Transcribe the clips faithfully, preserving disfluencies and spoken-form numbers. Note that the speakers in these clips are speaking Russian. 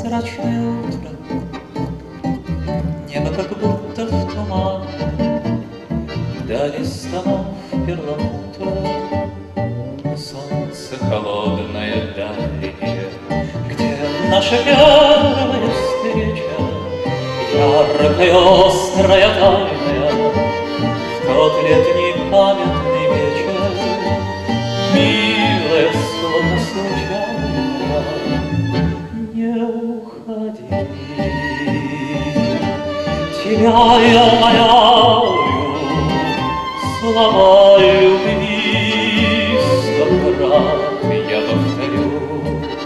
прозрачное утро, небо как будто в тумане, вдали с домов перламутра, солнце холодное дальнее, где наша первая встреча, яркая, острая, тайная, в тот летний памятный вечер, милая, словно случайная, не уходи, теряя моя слова любви, сто крат я повторю.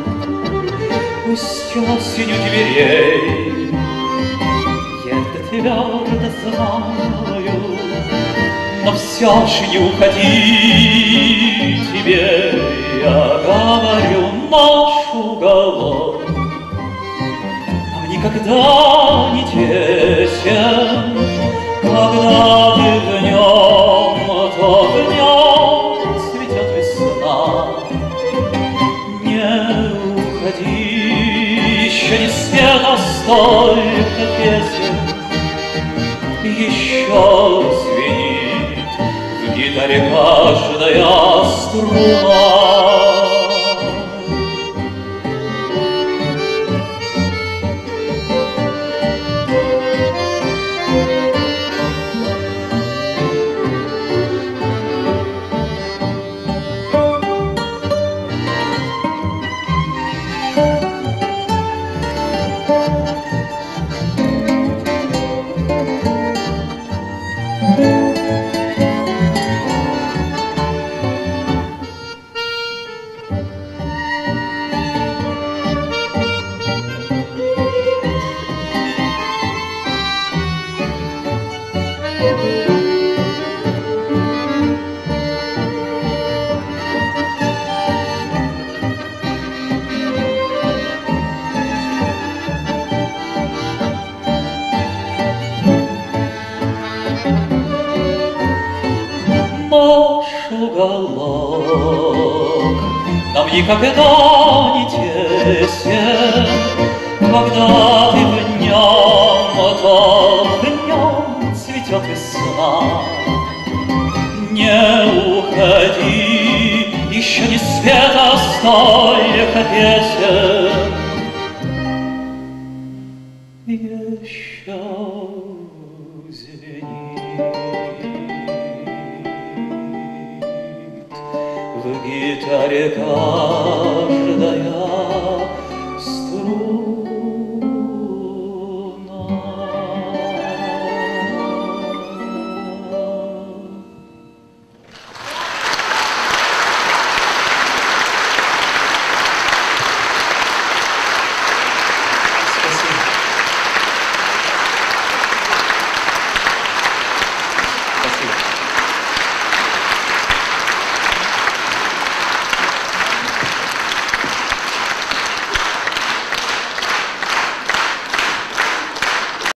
Пусть осенью дверей я это твердо знаю, но все ж не уходи, тебе я говорю, наш уголок нам никогда не тесен, когда ты в нем, то в нем цветет весна. Не уходи, еще не спета столько песен, еще звенит в гитаре каждая струна. Наш уголок нам никогда не тесен, когда ты в нем, то в нем цветет весна. Не уходи, еще не света столько песен, еще звенит в гитаре каждая